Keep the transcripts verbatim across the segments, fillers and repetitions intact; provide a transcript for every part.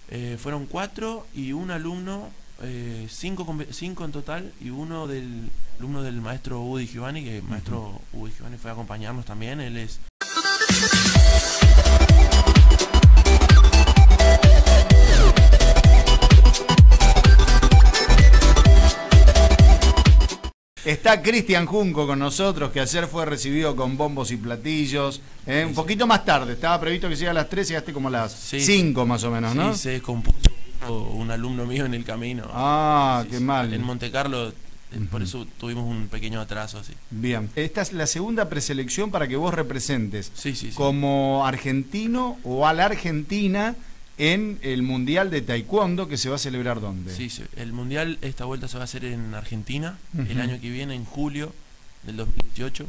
Eh, fueron cuatro y un alumno, eh, cinco, cinco en total, y uno del alumno del maestro Udi Giovanni, que el maestro uh-huh. Udi Giovanni fue a acompañarnos también. Él es... Está Cristian Junco con nosotros, que ayer fue recibido con bombos y platillos. ¿eh? Un poquito más tarde, estaba previsto que llegue a las tres y llegaste como a las sí, cinco más o menos, ¿no? Sí, se descompuso un alumno mío en el camino. Ah, sí, qué sí. mal. En Monte Carlo, uh-huh. por eso tuvimos un pequeño atraso así. Bien, esta es la segunda preselección para que vos representes sí, sí, sí. como argentino o a la Argentina en el Mundial de Taekwondo, que se va a celebrar ¿dónde? Sí, sí, el Mundial esta vuelta se va a hacer en Argentina, uh-huh. el año que viene, en julio del dos mil dieciocho.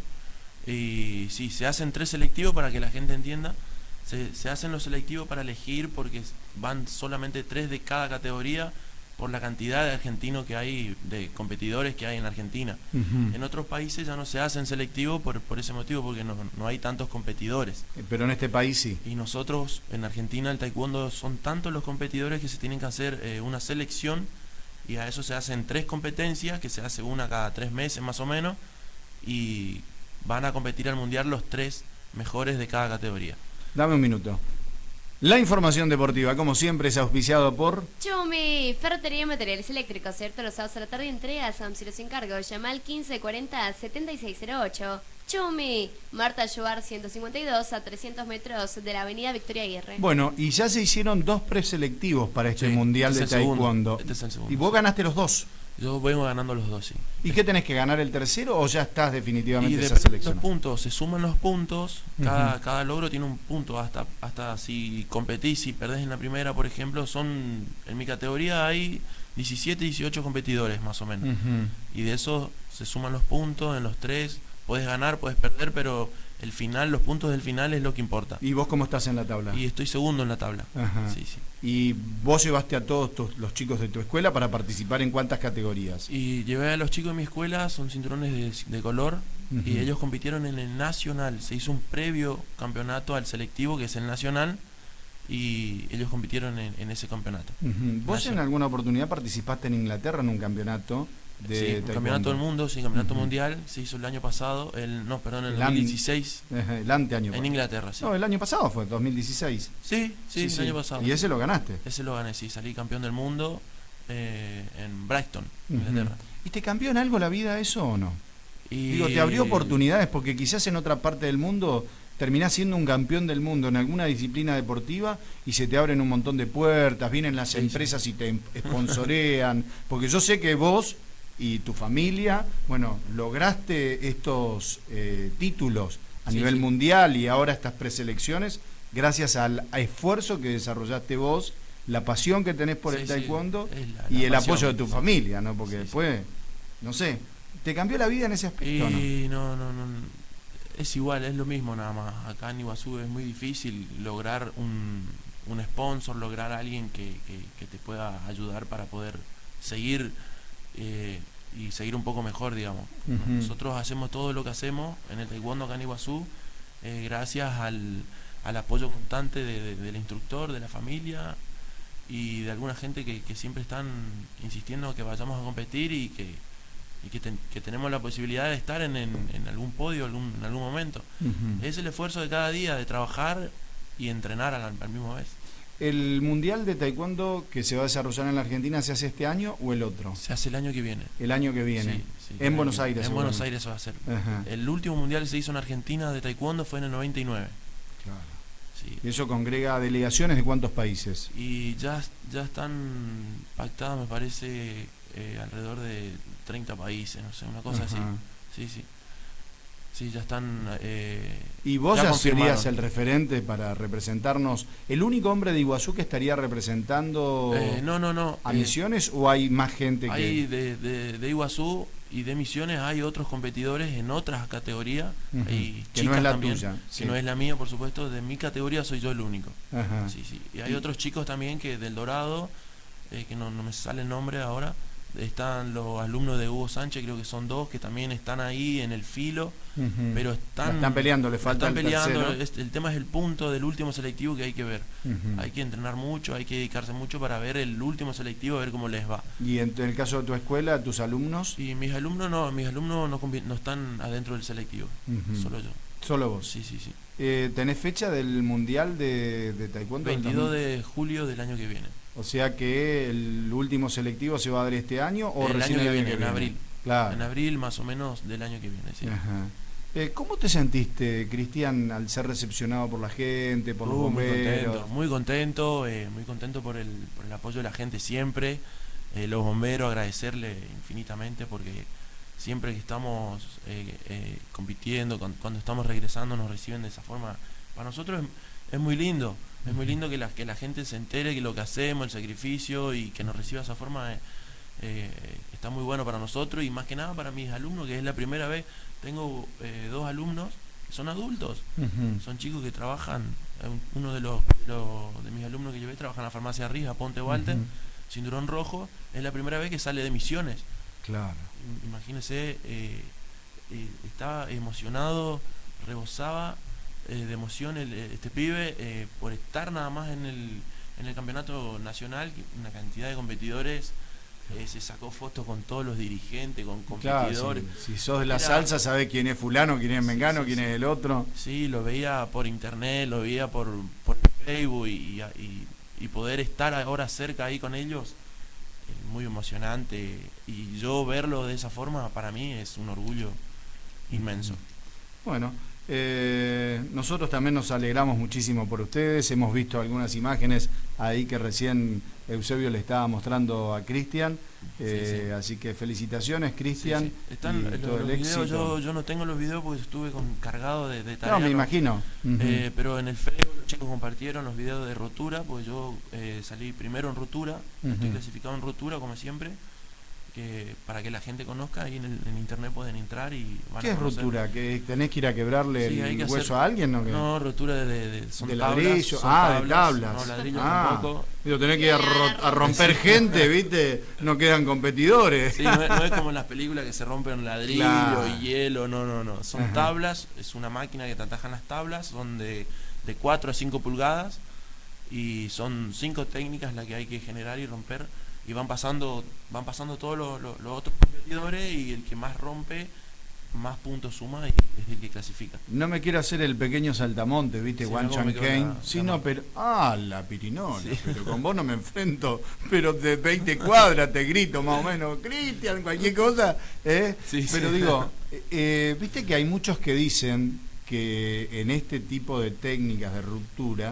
Y sí, se hacen tres selectivos para que la gente entienda. Se, se hacen los selectivos para elegir porque van solamente tres de cada categoría por la cantidad de argentinos que hay, de competidores que hay en Argentina. Uh-huh. En otros países ya no se hacen selectivos por, por ese motivo, porque no, no hay tantos competidores. Pero en este país sí. Y nosotros, en Argentina, el taekwondo son tantos los competidores que se tienen que hacer eh, una selección, y a eso se hacen tres competencias, que se hace una cada tres meses más o menos, y van a competir al mundial los tres mejores de cada categoría. Dame un minuto. La información deportiva, como siempre, es auspiciado por... Chumi, ferretería y materiales eléctricos, ¿cierto? Los sábados a la tarde entregas a domicilio sin cargo. Llama al quince cuarenta setenta y seis cero ocho. Chumi, Marta Ayubar ciento cincuenta y dos, a trescientos metros de la avenida Victoria Aguirre. Bueno, y ya se hicieron dos preselectivos para este sí, Mundial este de Taekwondo. Este es el segundo, y vos sí. ganaste los dos. Yo vengo ganando los dos, sí. ¿Y qué tenés que ganar el tercero o ya estás definitivamente y esa selección? Los puntos, se suman los puntos, cada, uh-huh. cada logro tiene un punto, hasta, hasta si competís, si perdés en la primera, por ejemplo, son, en mi categoría hay diecisiete, dieciocho competidores más o menos. Uh-huh. Y de eso se suman los puntos en los tres, podés ganar, podés perder, pero el final, los puntos del final es lo que importa. ¿Y vos cómo estás en la tabla? Y estoy segundo en la tabla. Ajá. Sí, sí. ¿Y vos llevaste a todos tus, los chicos de tu escuela para participar en cuántas categorías? Y llevé a los chicos de mi escuela, son cinturones de, de color, uh-huh. y ellos compitieron en el nacional. Se hizo un previo campeonato al selectivo, que es el nacional, y ellos compitieron en, en ese campeonato. Uh-huh. ¿Vos nacional. En alguna oportunidad participaste en Inglaterra en un campeonato? De sí, un campeonato del mundo, sí, campeonato uh-huh. mundial, se hizo el año pasado, el no, perdón, en el, el dos mil dieciséis. El anteaño. En Inglaterra, sí. No, el año pasado fue, dos mil dieciséis. Sí, sí, sí el sí. año pasado. ¿Y ese lo ganaste? Ese lo gané, sí, salí campeón del mundo eh, en Brighton, uh-huh. Inglaterra. ¿Y te cambió en algo la vida eso o no? Y... Digo, ¿te abrió oportunidades? Porque quizás en otra parte del mundo terminás siendo un campeón del mundo en alguna disciplina deportiva y se te abren un montón de puertas, vienen las sí, empresas sí. y te sponsorean. Porque yo sé que vos y tu familia, bueno, lograste estos eh, títulos a sí, nivel sí. mundial y ahora estas preselecciones gracias al esfuerzo que desarrollaste vos, la pasión que tenés por sí, el taekwondo sí. la, la y el pasión, apoyo de tu sí. familia, ¿no? Porque sí, después, sí. no sé, ¿te cambió la vida en ese aspecto? Y no, no, no, no, es igual, es lo mismo nada más. Acá en Iguazú es muy difícil lograr un, un sponsor, lograr a alguien que, que, que te pueda ayudar para poder seguir Eh, y seguir un poco mejor, digamos. Uh-huh. Nosotros hacemos todo lo que hacemos en el taekwondo acá en Iguazú eh, gracias al, al apoyo constante de, de, del instructor, de la familia y de alguna gente que, que siempre están insistiendo que vayamos a competir y que, y que, ten, que tenemos la posibilidad de estar en, en, en algún podio algún, en algún momento. Uh-huh. Es el esfuerzo de cada día de trabajar y entrenar a la, a la misma vez. ¿El Mundial de Taekwondo que se va a desarrollar en la Argentina se hace este año o el otro? Se hace el año que viene. El año que viene. Sí, sí, en Buenos Aires. En Buenos Aires se va a hacer. Ajá. El último Mundial que se hizo en Argentina de Taekwondo fue en el noventa y nueve. Claro. Sí. ¿Y eso congrega delegaciones de cuántos países? Y ya, ya están pactadas, me parece, eh, alrededor de treinta países, no sé, una cosa Ajá. así. Sí, sí. Sí, ya están... Eh, ¿Y vos ya ya serías el referente para representarnos? ¿El único hombre de Iguazú que estaría representando eh, no, no, no, a eh, Misiones o hay más gente que...? Hay de, de, de Iguazú y de Misiones hay otros competidores en otras categorías. Uh-huh. Y que no es la también, tuya. Si sí. no es la mía, por supuesto, de mi categoría soy yo el único. Ajá. Sí, sí. Y hay y... otros chicos también que del Dorado, eh, que no, no me sale el nombre ahora, están los alumnos de Hugo Sánchez, creo que son dos, que también están ahí en el filo, Uh-huh. pero están, La están peleando, le falta están el peleando. tercero. Es- el tema es el punto del último selectivo que hay que ver. Uh-huh. Hay que entrenar mucho, hay que dedicarse mucho para ver el último selectivo, a ver cómo les va. Y en, en el caso de tu escuela, tus alumnos, Y mis alumnos no, mis alumnos no, convi- no están adentro del selectivo, Ujú. solo yo. solo vos. Sí, sí, sí. Eh, ¿Tenés fecha del Mundial de, de Taekwondo? del veintidós dos mil? de julio del año que viene. O sea que el último selectivo se va a dar este año o El recién año que el viene, en abril. Claro. En abril más o menos del año que viene, sí. Ajá. Eh, ¿Cómo te sentiste, Cristian, al ser recepcionado por la gente, por los Uh, muy bomberos? contento, muy contento, eh, muy contento por el, por el apoyo de la gente siempre. Eh, los bomberos, agradecerle infinitamente porque siempre que estamos eh, eh, compitiendo, cuando, cuando estamos regresando, nos reciben de esa forma. Para nosotros es, es muy lindo, es muy lindo que la, que la gente se entere que lo que hacemos, el sacrificio y que nos reciba de esa forma. Eh, eh, está muy bueno para nosotros y más que nada para mis alumnos, que es la primera vez. Tengo eh, dos alumnos que son adultos, Ujú. son chicos que trabajan. eh, Uno de los, los- de mis alumnos que llevé trabaja en la farmacia Rija, Ponte Walter, Ujú. cinturón rojo. Es la primera vez que sale de misiones. Claro. Im- Imagínense, eh, eh, estaba emocionado, rebosaba eh, de emoción el- este pibe eh, por estar nada más en el, en el campeonato nacional, que una cantidad de competidores. Eh, se sacó fotos con todos los dirigentes, con Claro, competidores. si, si sos de la Era- salsa, sabés quién es fulano, quién es Sí, mengano, sí, quién sí. es el otro. Sí, lo veía por internet, lo veía por, por Facebook y, y, y poder estar ahora cerca ahí con ellos, eh, muy emocionante. Y yo verlo de esa forma, para mí es un orgullo inmenso. Bueno, eh, nosotros también nos alegramos muchísimo por ustedes. Hemos visto algunas imágenes ahí que recién Eusebio le estaba mostrando a Cristian. Eh, Sí, sí. Así que felicitaciones, Cristian. Sí, sí. Están y los, todo los el videos, éxito. yo, yo no tengo los videos porque estuve con, cargado de, de tareas. No, me ¿no? imagino. Ujú. Eh, pero en el Facebook los chicos compartieron los videos de rotura, pues yo eh, salí primero en rotura, estoy Ujú. clasificado en rotura como siempre, que para que la gente conozca, ahí en, el, en internet pueden entrar y van ¿Qué a es conocer. rotura? ¿Que tenés que ir a quebrarle Sí, hay el que hueso hacer- a alguien? ¿No? ¿Qué? No, rotura de, de, de- son ¿De tablas, ladrillo? son Ah, de tablas. No, ladrillo Ah. tampoco. Digo, tenés que ir a, ro- a romper gente, ¿viste? No quedan competidores. Sí, no, es, no es como en las películas que se rompen ladrillo Claro. y hielo, no, no, no. Son Ajá. tablas, es una máquina que te atajan las tablas, son de, de cuatro a cinco pulgadas y son cinco técnicas las que hay que generar y romper y van pasando van pasando todos los, los- los otros competidores y el que más rompe, más puntos suma y es el que clasifica. No me quiero hacer el pequeño saltamonte, ¿viste? Sí, Juan no, como me Chan quedó Kane. la- Sí, la no, mano. pero. Ah, la pirinola. Sí. Pero con vos no me enfrento. Pero de veinte cuadras te grito más o menos. Cristian, cualquier cosa. ¿eh? Sí, pero sí. digo, eh, viste que hay muchos que dicen que en este tipo de técnicas de ruptura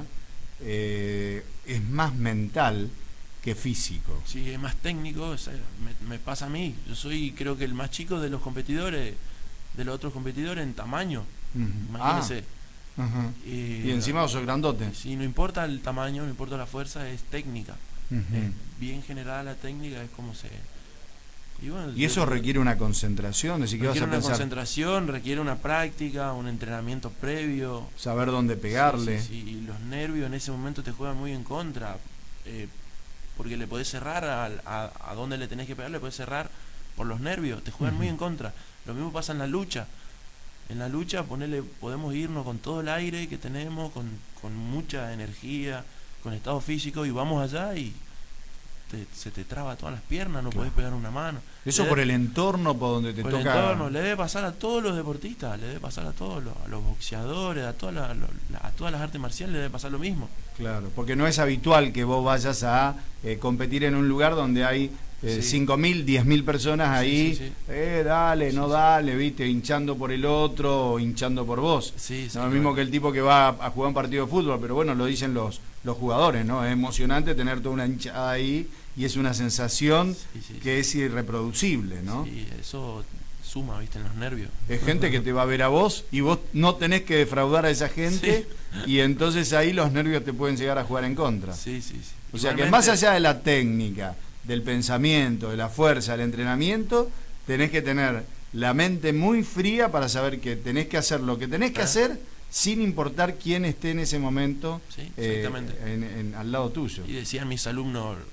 eh, es más mental que físico. Sí, es más técnico, o sea, me, me pasa a mí. Yo soy creo que el más chico de los competidores, de los otros competidores en tamaño. Ujú. Imagínense. Ah, ajá. Eh, Y encima vos sos grandote. Si no importa el tamaño, no importa la fuerza, es técnica. Ujú. Eh, bien generada la técnica, es como se... Y, bueno, Y eso yo- requiere una concentración, así que vas requiere a una pensar, concentración, requiere una práctica, un entrenamiento previo. saber dónde pegarle. Sí, sí, sí, y los nervios en ese momento te juegan muy en contra. eh, porque le podés cerrar al- a, a, dónde le tenés que pegar, le podés cerrar por los nervios, te juegan Ujú. muy en contra. Lo mismo pasa en la lucha. En la lucha ponele, podemos irnos con todo el aire que tenemos, con, con mucha energía, con estado físico, y vamos allá y te- se te traba todas las piernas, no Claro. podés pegar una mano. Eso Le por debe- el entorno, por donde te por el toca. entorno, le debe pasar a todos los deportistas, le debe pasar a todos los, a los boxeadores, a, todas las- lo- la- a todas las artes marciales le debe pasar lo mismo. Claro, porque no es habitual que vos vayas a eh, competir en un lugar donde hay eh, Sí. cinco mil, diez mil personas ahí, sí, sí. eh, dale, no Sí, sí. dale, viste, hinchando por el otro o hinchando por vos. Sí, sí, No, lo mismo claro. que el tipo que va a jugar un partido de fútbol, pero bueno, lo dicen los, los jugadores, ¿no? Es emocionante tener toda una hinchada ahí y es una sensación Sí, sí, que es irreproducible, ¿no? Sí, eso suma, viste, en los nervios. Es gente que te va a ver a vos y vos no tenés que defraudar a esa gente y entonces ahí los nervios te pueden llegar a jugar en contra. Sí, sí, sí. O sea que Igualmente- más allá de la técnica, del pensamiento, de la fuerza, del entrenamiento, tenés que tener la mente muy fría para saber que tenés que hacer lo que tenés que Ah. hacer sin importar quién esté en ese momento Sí, eh, exactamente. en- en- al lado tuyo. Y decían mis alumnos,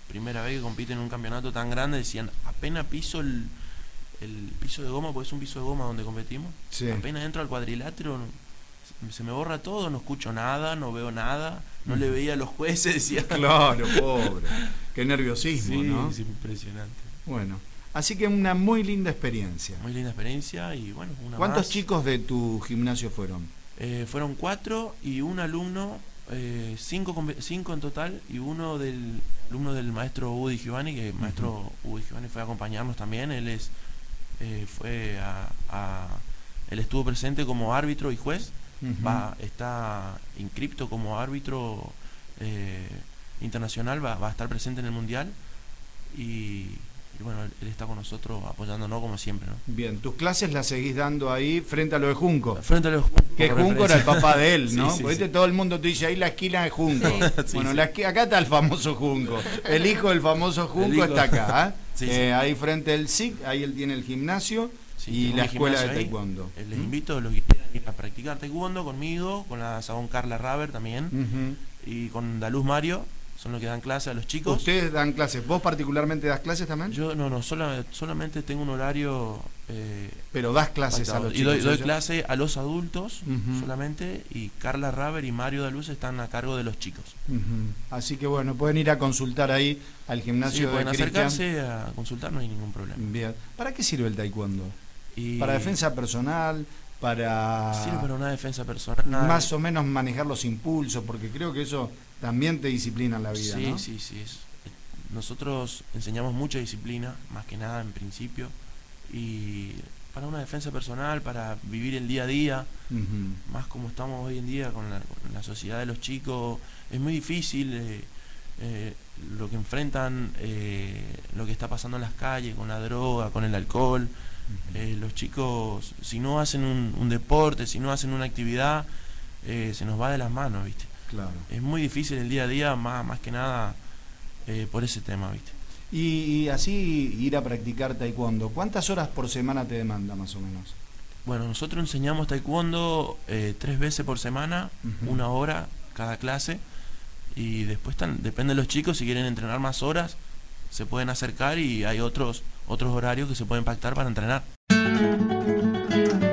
primera vez que compiten en un campeonato tan grande, decían, apenas piso el, el piso de goma, porque es un piso de goma donde competimos, Sí. apenas entro al cuadrilátero, se me borra todo, no escucho nada, no veo nada, no le veía a los jueces, decía. Claro, pobre. Qué nerviosismo, Sí, ¿no? es impresionante. Bueno, así que una muy linda experiencia. Muy linda experiencia y bueno, una ¿Cuántos más. chicos de tu gimnasio fueron? Eh, fueron cuatro y un alumno, eh, cinco, conve- cinco en total, y uno del alumno del maestro Udi Giovanni, que el maestro Udi Giovanni fue a acompañarnos también. Él es eh, fue a, a- él estuvo presente como árbitro y juez. Ujú. Va, está inscripto como árbitro eh, internacional, va, va a estar presente en el mundial y, y bueno, él, él está con nosotros apoyándonos como siempre, ¿no? Bien, tus clases las seguís dando ahí frente a lo de Junco. Frente a los Que como Junco era el referencia. papá de él, Sí, ¿no? sí, Porque sí. viste, todo el mundo te dice ahí la esquina de Junco. Sí, Bueno, sí. la esqui- acá está el famoso Junco. El hijo del famoso Junco hijo. está acá, ¿eh? Sí, sí. Eh, ahí frente al S I C, ahí él tiene el gimnasio Sí, y tengo la mi escuela de gimnasio ahí. taekwondo. Eh, Les ¿Mm? invito a los que quieran ir a practicar taekwondo conmigo, con la Sagón Carla Raber también, Ujú. y con Daluz Mario, son los que dan clase a los chicos. ¿Ustedes dan clases? ¿Vos particularmente das clases también? Yo no, no, sola- solamente tengo un horario eh, Pero das clases a los y chicos. doy, doy ellos. clase a los adultos Ujú. solamente, y Carla Raber y Mario Daluz están a cargo de los chicos. Ujú. Así que bueno, pueden ir a consultar ahí al Sí, gimnasio de pueden Cristian. acercarse a consultar, no hay ningún problema. Bien. ¿Para qué sirve el taekwondo? Y ¿Para defensa personal? ¿Para sirve para una defensa personal. más o menos manejar los impulsos? Porque creo que eso también te disciplina en la vida, Sí, ¿no? sí, sí. es- nosotros enseñamos mucha disciplina, más que nada en principio, y para una defensa personal, para vivir el día a día, Ujú. más como estamos hoy en día con la, con la sociedad de los chicos, es muy difícil eh, eh, lo que enfrentan, eh, lo que está pasando en las calles, con la droga, con el alcohol. Eh, los chicos, si no hacen un, un deporte, si no hacen una actividad, eh, se nos va de las manos, ¿viste? Claro. Es muy difícil el día a día, más, más que nada eh, por ese tema, ¿viste? Y, y así ir a practicar taekwondo, ¿cuántas horas por semana te demanda más o menos? Bueno, nosotros enseñamos taekwondo eh, tres veces por semana, Ujú. una hora cada clase, y después tan, depende de los chicos, si quieren entrenar más horas, se pueden acercar y hay otros, otros horarios que se pueden pactar para entrenar.